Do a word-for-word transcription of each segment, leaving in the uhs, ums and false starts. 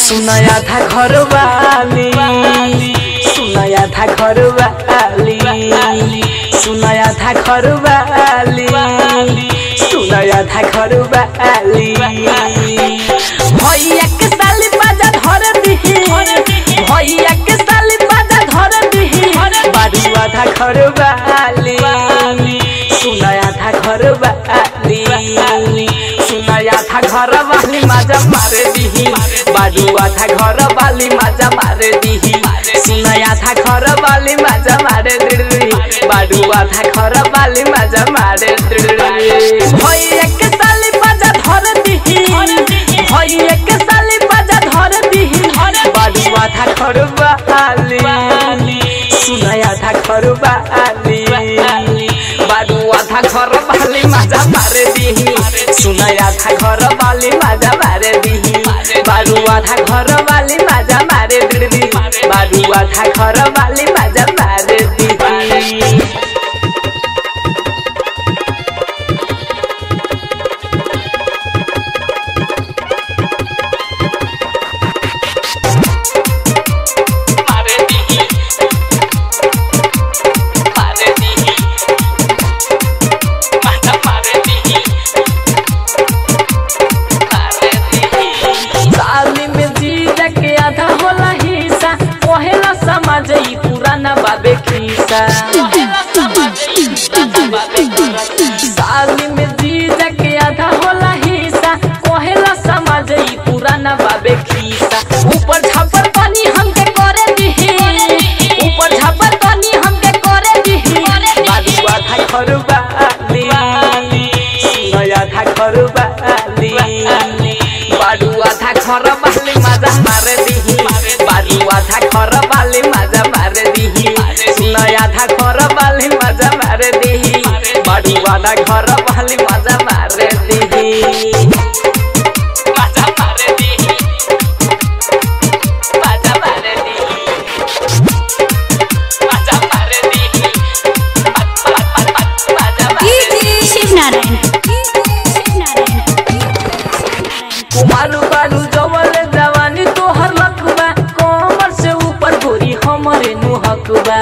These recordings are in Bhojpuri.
सुनाया था घर वाली, सुनाया था घर वाली, सुनाया था घर वाली, सुनाया था घर वाली। भैया के साली बाजा धर दिही, भैया के साली बाजा धर दिही, बारुआ था घर वाली, सुनाया था घर वाली, सुनाया था घर वाली मजा मारे दिही, बारुआ था घर वाली मजा मारे दिही, सुनाया था घर वाली मजा मारे दिही, बारुआ था घर वाली मजा मारे दिही। भैया के साली बाजा धर दिही, भैया के साली बाजा धर दिही, बारुआ था घर वाली, सुनाया था घर वाली, बारुआ था घर वाली मजा मारे दिही, सुनाया था घर वाली मजा मारे दिही, बारुआ था घर वाली मजा मारे दिही, बारुआ था घर वाली मजा मारे दिही। पुराना बाबे खीसा साली में जीजा के आधा होला हिस्सा, कोहेला समाज ई पुराना बाबे खीसा। ऊपर छापर पानी हमके करे दिही, ऊपर छापर पानी हमके करे दिही, बारुआ था घर वाली, सुनाया था घर वाली, बारुआ था घर वाली मजा मारे दिही, बारुआ था घर वाली मजा मारे दिही, सुनाया था घर वाली मजा मारे दिही, बारुआ था घर वाली मजा मारे दिही, मजा मारे दिही, मजा मारे दिही, मजा मारे दिही, मजा मारे दिही। शिवनारायण कुमारू बारू जवल जवानी तोहर लखबा, कमर से ऊपर गोरी हमरे नुहकबा,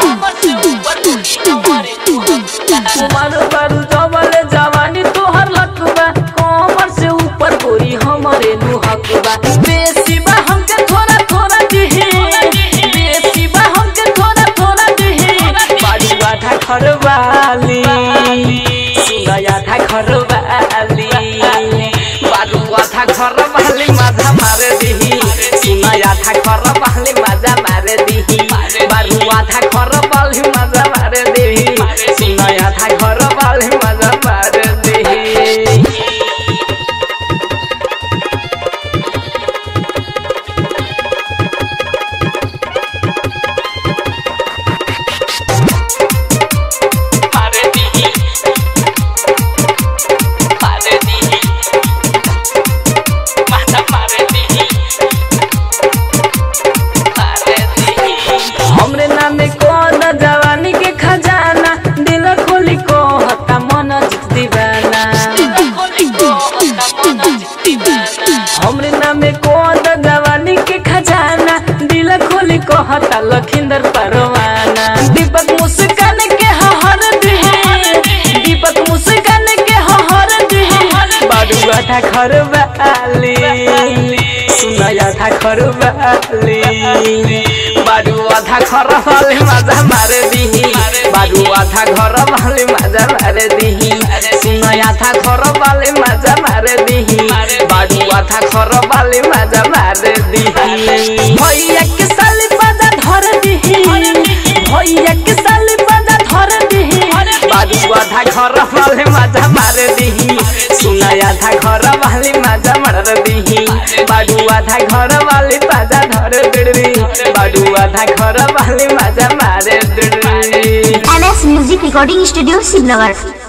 कुमारू बारू जवल जवानी तोहर लखबा, कमर से ऊपर गोरी हमरे नुहकबा। बेसी बा हमके थोड़ा थोड़ा दिही, बेसी बा हमके थोड़ा थोड़ा दिही, बारुआ था घर वाली, सुनाया था घर वाली, बारुआ था घर वाली मजा मारे दिही, सुनाया था घर वाली मजा मारे दिही, बारुआ था घर वाली मजा मारे दिही, सुनाया था घर वाली मजा मारे दिही। हमरे नामे कौन जवानी के खजाना, दिल खोली को हता मन जित दीवाना, हमरे नामे कौन जवानी के खजाना, दिल खोली को हता लखिंदर परवाना। दीपक मुस्कान के हर दिहे, दीपक मुस्कान के हर दिहे, बारुआ था घर वाली, सुनाया था घर वाली, बारुआ था घर वाली मजा मारे दिही, बारुआ था घर वाली मजा मारे दिही, सुनाया था घर वाली मजा मारे दिही, बारुआ था घर वाली मजा मारे दिही। भैया के साली बाजा धर दिही, भैया के साली बाजा धर दिही, बारुआ था घर वाली मजा मारे दिही, सुनाया था घर वाली मजा मारे दिही, बारुआ था घर वाली बाजा धर दिही, बारुआ था घर वाली मजा मारे दिही। M S music recording studio Shivnagar.